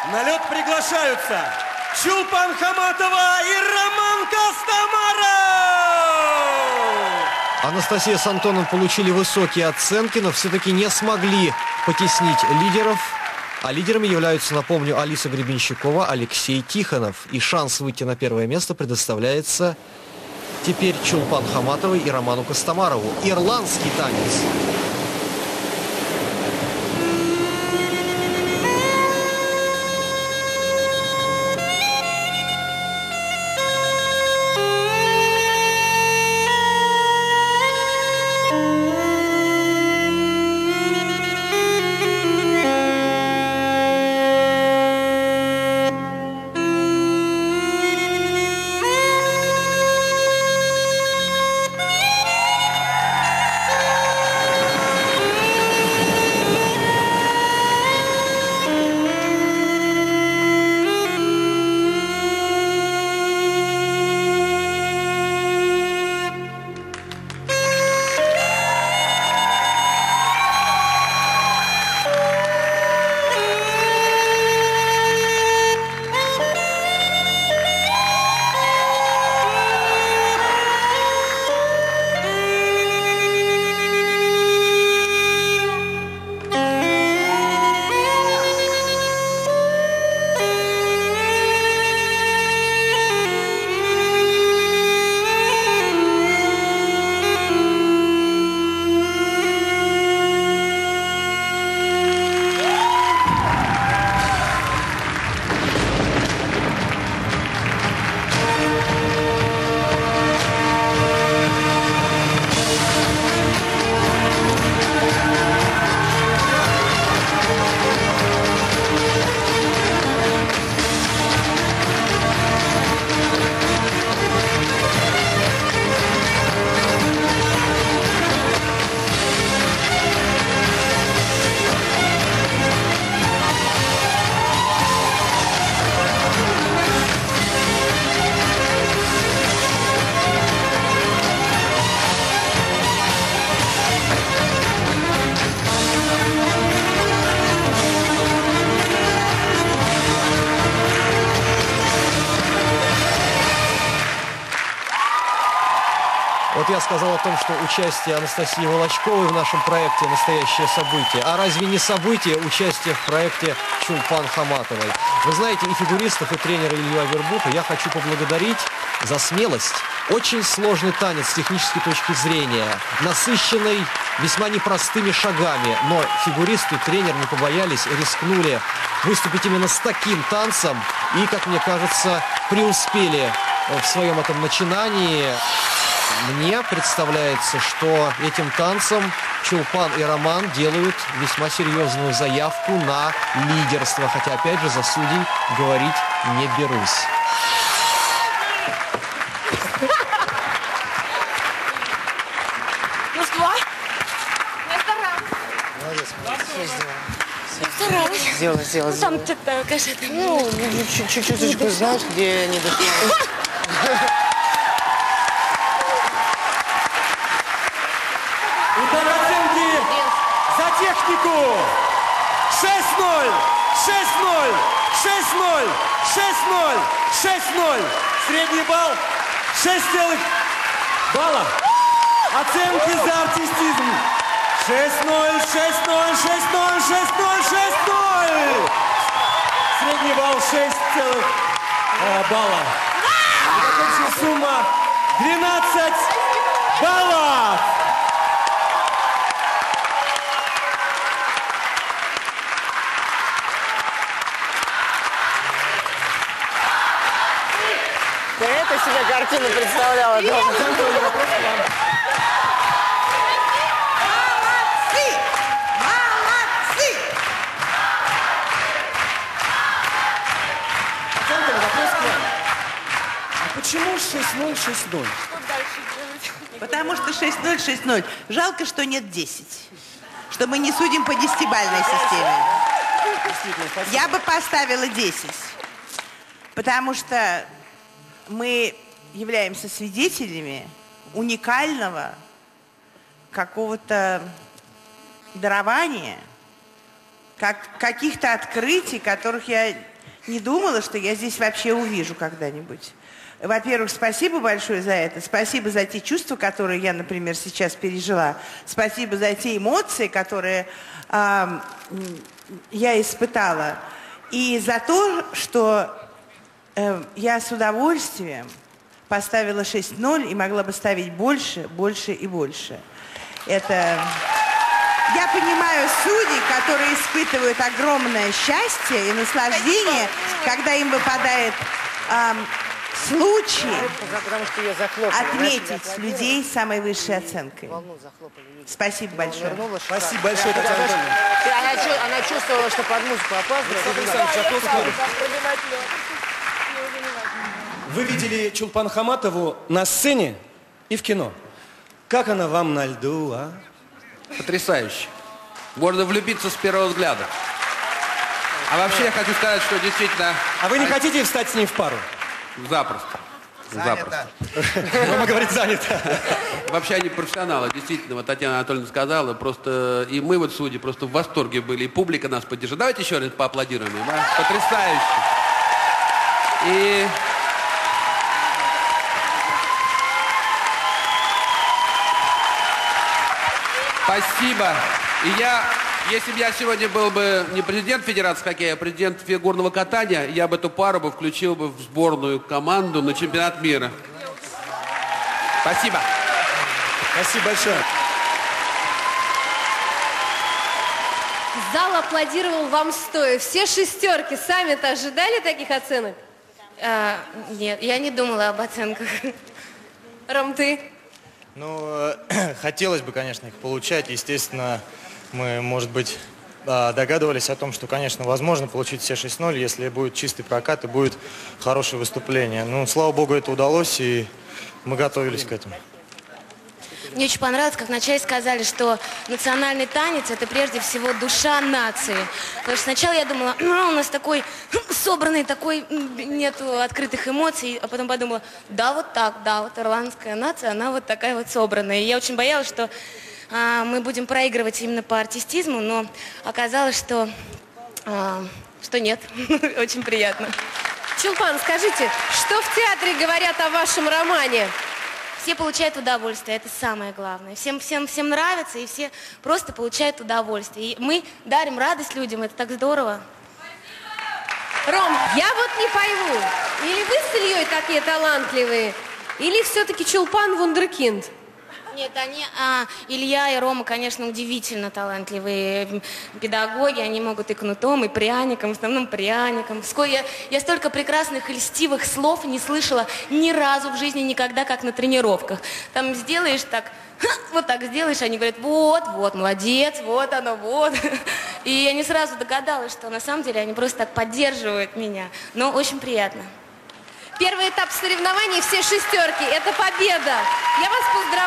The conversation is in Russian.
На лед приглашаются Чулпан Хаматова и Роман Костомаров! Анастасия с Антоном получили высокие оценки, но все-таки не смогли потеснить лидеров. А лидерами являются, напомню, Алиса Гребенщикова, Алексей Тихонов. И шанс выйти на первое место предоставляется теперь Чулпан Хаматовой и Роману Костомарову. Ирландский танец. Вот я сказал о том, что участие Анастасии Волочковой в нашем проекте «Настоящее событие». А разве не событие участие в проекте Чулпан Хаматовой? Вы знаете, и фигуристов, и тренера Илью Авербуха я хочу поблагодарить за смелость. Очень сложный танец с технической точки зрения, насыщенный весьма непростыми шагами. Но фигуристы и тренер не побоялись, рискнули выступить именно с таким танцем. И, как мне кажется, преуспели в своем этом начинании. Мне представляется, что этим танцем Чулпан и Роман делают весьма серьезную заявку на лидерство. Хотя, опять же, за судей говорить не берусь. Ну что? Я старалась. Молодец, все сделала. Я старалась. Сделала. Ну, там что-то, кажется, Ну, чуть-чуть знаешь, где не дошло. Итак, оценки за технику. 6-0, 6-0, 6-0, 6-0, 6-0. Средний балл 6 целых балла. Оценки за артистизм. 6-0, 6-0, 6-0, 6-0, 6-0. Средний балл 6 целых балла. Общая сумма 12 баллов. Ты это себе картину представляла дома? Молодцы! Молодцы! Александр, вопрос к вам. А почему 6-0, 6-0? Что дальше делать? Потому что 6-0, 6-0. Жалко, что нет 10. Что мы не судим по 10-бальной системе. Действительно, спасибо. Я бы поставила 10. Потому что мы являемся свидетелями уникального какого-то дарования, каких-то открытий, которых я не думала, что я здесь вообще увижу когда-нибудь. Во-первых, спасибо большое за это. Спасибо за те чувства, которые я, например, сейчас пережила. Спасибо за те эмоции, которые я испытала. И за то, что я с удовольствием поставила 6-0 и могла бы ставить больше, больше и больше. Это... Я понимаю судей, которые испытывают огромное счастье и наслаждение, когда им выпадает случай Потому что ее захлопали. отметить людей с самой высшей оценкой. Волну захлопали. Видите? Спасибо большое. Вернула, Спасибо большое, Татьяна Анатольевна. Она чувствовала, что под музыку опаздывает. Вы видели Чулпан Хаматову на сцене и в кино. Как она вам на льду, а? Потрясающе. Можно влюбиться с первого взгляда. А вообще я хочу сказать, что действительно... А вы не хотите встать с ней в пару? Запросто. Запросто. Рома говорит, занято. Вообще они профессионалы, действительно. Вот Татьяна Анатольевна сказала, просто... И мы вот, судьи, просто в восторге были. И публика нас поддержала. Давайте еще раз поаплодируем им, а? Потрясающе. И... Спасибо. И если бы я сегодня был бы не президент Федерации хоккея, а президент фигурного катания, я бы эту пару бы включил бы в сборную команду на чемпионат мира. Спасибо. Спасибо большое. Зал аплодировал вам стоя. Все шестерки. Сами-то ожидали таких оценок? Нет, я не думала об оценках. Ром, ты? Ну, хотелось бы, конечно, их получать. Естественно, мы, может быть, догадывались о том, что, конечно, возможно получить все 6-0, если будет чистый прокат и будет хорошее выступление. Ну, слава богу, это удалось, и мы готовились к этому. Мне очень понравилось, как вначале сказали, что национальный танец – это прежде всего душа нации. Потому что сначала я думала, у нас такой собранный, такой, нету открытых эмоций. А потом подумала, да, вот так, да, вот ирландская нация, она вот такая вот собранная. И я очень боялась, что мы будем проигрывать именно по артистизму, но оказалось, что нет. Очень приятно. Чулпан, скажите, что в театре говорят о вашем романе? Все получают удовольствие, это самое главное. Всем нравится, и все просто получают удовольствие. И мы дарим радость людям, это так здорово. Ром, я вот не пойму, или вы с Ильей такие талантливые, или все-таки Чулпан вундеркинд? Нет, Илья и Рома, конечно, удивительно талантливые педагоги. Они могут и кнутом, и пряником, в основном пряником. Я столько прекрасных и льстивых слов не слышала ни разу в жизни, никогда, как на тренировках. Там сделаешь так, вот так сделаешь, они говорят, вот, молодец, вот оно, вот. И я не сразу догадалась, что на самом деле они просто так поддерживают меня. Но очень приятно. Первый этап соревнований, все шестерки, это победа. Я вас поздравляю.